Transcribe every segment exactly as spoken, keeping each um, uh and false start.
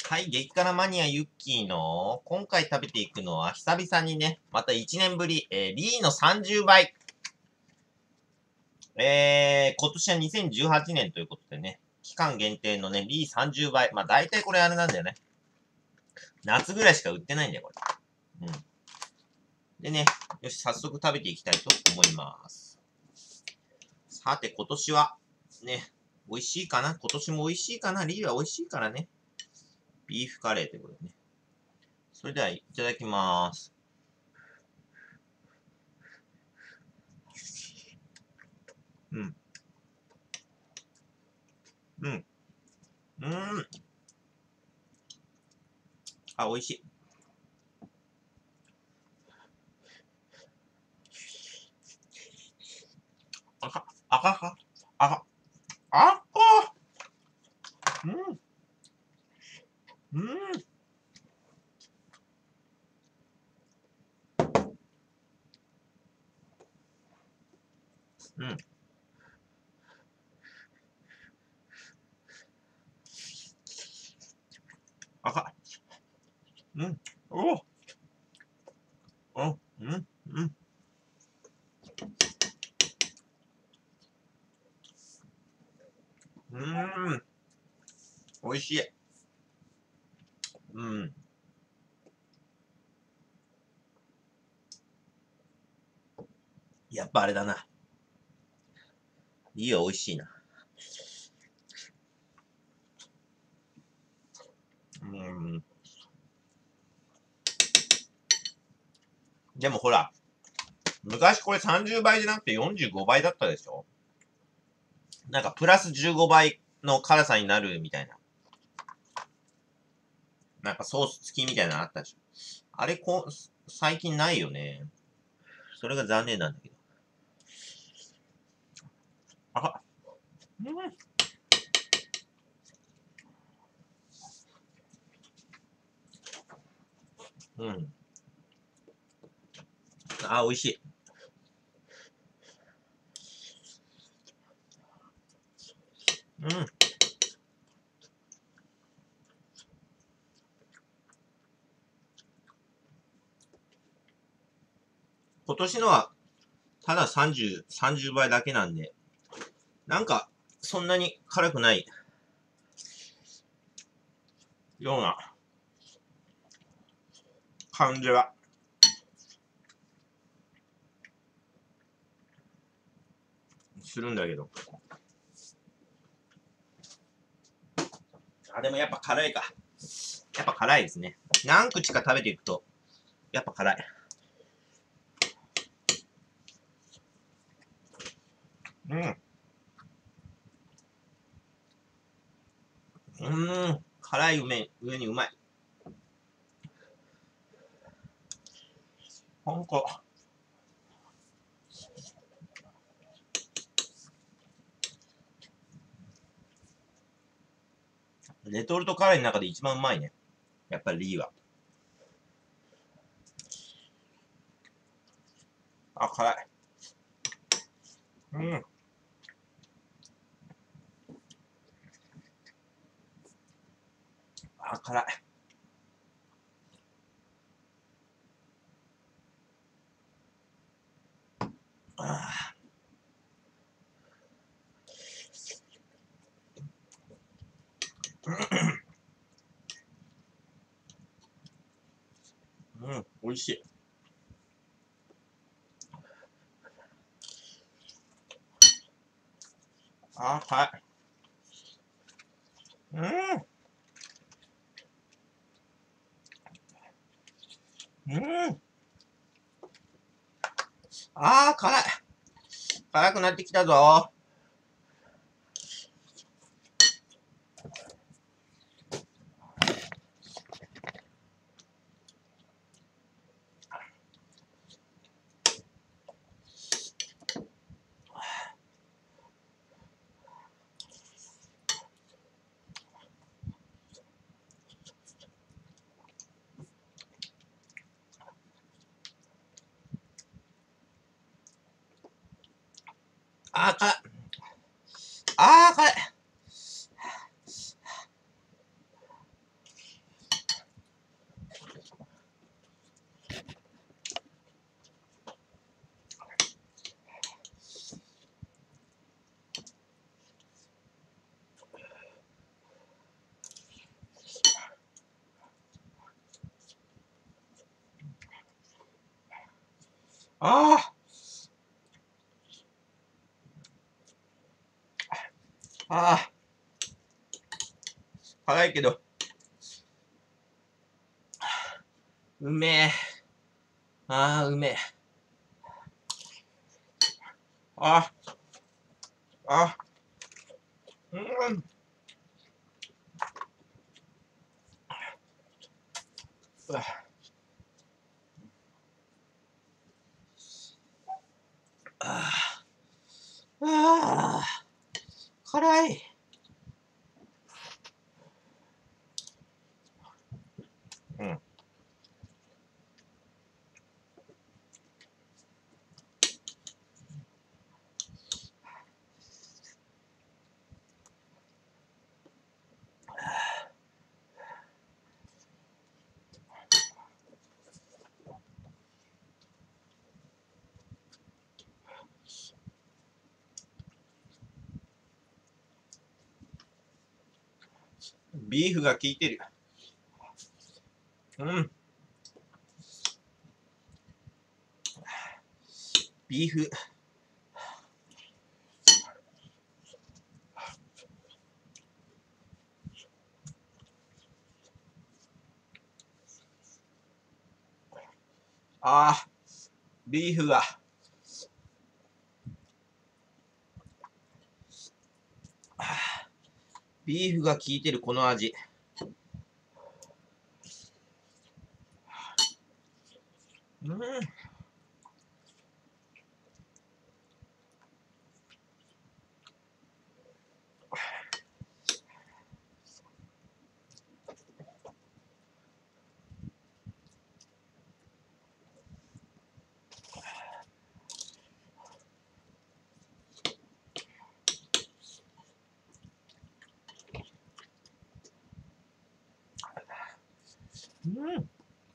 はい、激辛マニアユッキーの、今回食べていくのは、久々にね、またいちねんぶり、えー、リーのさんじゅうばい。えー、今年はにせんじゅうはちねんということでね、期間限定のね、リーさんじゅうばい。まあ、大体これあれなんだよね。夏ぐらいしか売ってないんだよ、これ。うん。でね、よし、早速食べていきたいと思います。さて、今年は、ね、美味しいかな今年も美味しいかなリーは美味しいからね。ビーフカレーということでね。それでは、いただきます。うん。うん。うーん。あ、美味しい。赤、赤か赤、赤うん。うん。うん。赤。うん。おお。おうん。うん。うーん。美味しい。うん。やっぱあれだな。いいよ、美味しいな。うん。でもほら、昔これさんじゅうばいじゃなくてよんじゅうごばいだったでしょ。なんかプラスじゅうごばいの辛さになるみたいな。なんかソース付きみたいなのあったでしょ。あれこ、最近ないよね。それが残念なんだけど。あ、うん。うん。あ、美味しい。うん。今年のは、たださんじゅう、さんじゅうばいだけなんで、なんか、そんなに辛くないような感じはするんだけど。あ、でもやっぱ辛いか。やっぱ辛いですね。何口か食べていくと、やっぱ辛い。うん。うーん。辛い上上にうまい。ほんと。レトルトカレーの中で一番うまいね。やっぱりリーは。あ、辛い。うん。あ、辛い。あうん。美味しい。あ、辛い。うん。うん。あー、辛い。辛くなってきたぞ。あー、辛い。あー、辛い。 ああ。ああ。辛いけど。うめえ。ああ、うめえ。ああ。あ、うん。うわああ。ああ。辛い。うん。ビーフが効いてる。うん。ビーフ。ああ。ビーフが。ビーフが効いてる、この味。うん。うん。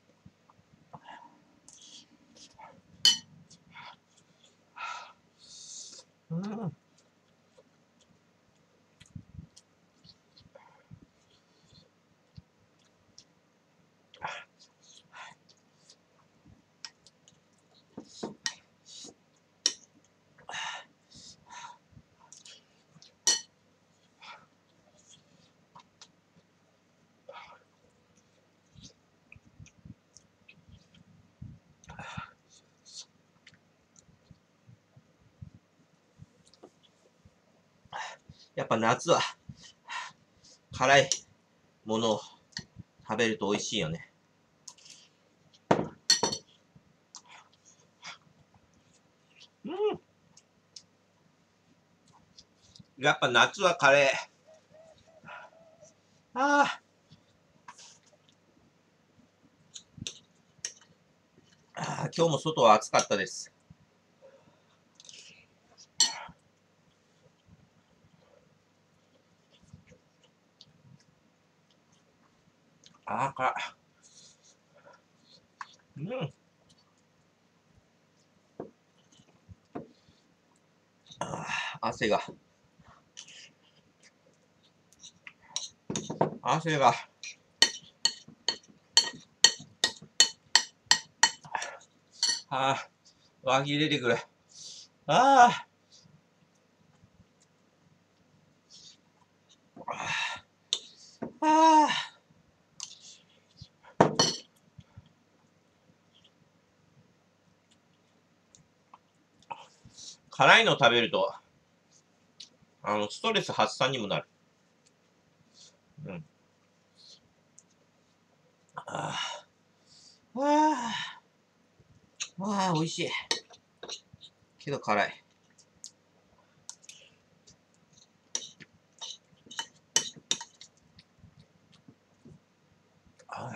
うん。やっぱ夏は辛いものを食べると美味しいよね。うん。やっぱ夏はカレー。ああ。今日も外は暑かったです。ああ、辛い。うん。ああ、汗が。汗が。ああ、湧き出てくる。ああ。ああ。辛いの食べると、あの、ストレス発散にもなる。うん。ああ。ああ。ああ、美味しい。けど辛い。あ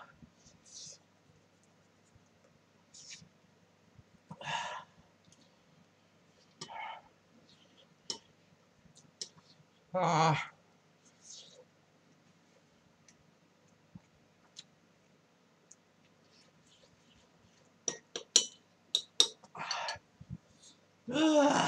あ。うわ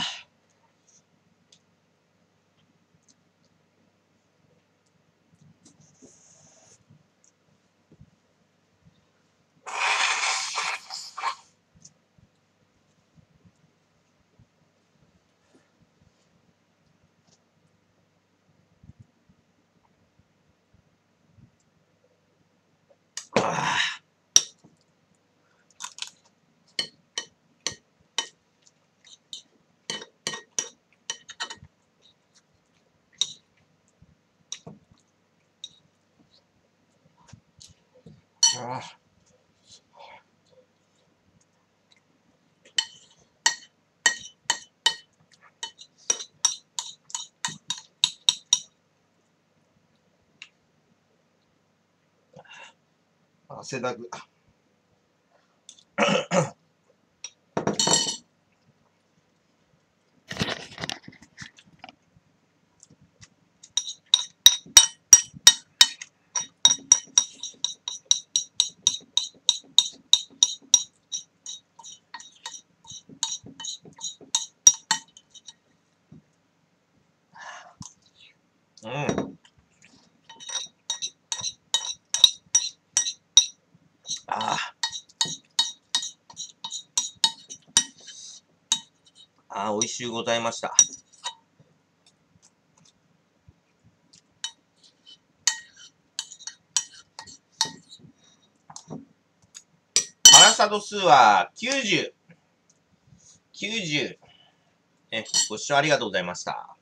ああ。汗だく。うん。ああ。ああ、美味しゅうございました。辛さ度数はきゅうじゅう。きゅうじゅう。ね、ご視聴ありがとうございました。